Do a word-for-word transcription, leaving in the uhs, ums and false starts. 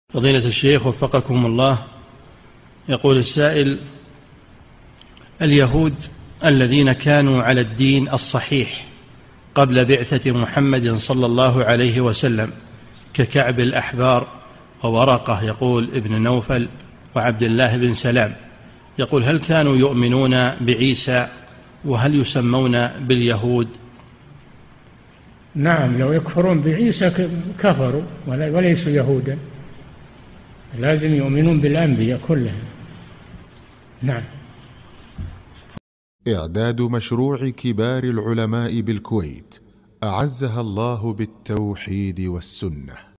فضيلة الشيخ وفقكم الله، يقول السائل: اليهود الذين كانوا على الدين الصحيح قبل بعثة محمد صلى الله عليه وسلم ككعب الأحبار وورقة يقول ابن نوفل وعبد الله بن سلام، يقول هل كانوا يؤمنون بعيسى وهل يسمون باليهود؟ نعم، لو يكفرون بعيسى كفروا وليسوا يهودا، لازم يؤمنون بالأنبياء كلهم. نعم. إعداد مشروع كبار العلماء بالكويت أعزها الله بالتوحيد والسنة.